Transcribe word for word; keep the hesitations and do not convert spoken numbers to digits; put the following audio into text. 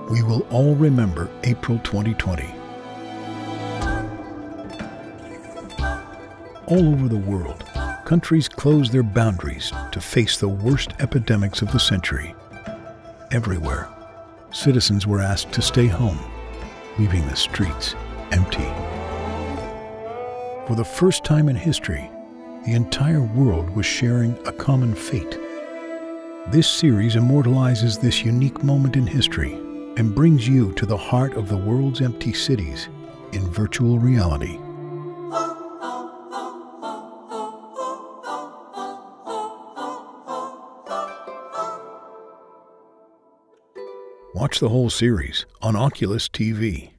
we will all remember April twenty twenty. All over the world, countries closed their boundaries to face the worst epidemics of the century. Everywhere, citizens were asked to stay home, leaving the streets empty. For the first time in history, the entire world was sharing a common fate. This series immortalizes this unique moment in history and brings you to the heart of the world's empty cities in virtual reality. Watch the whole series on Oculus T V.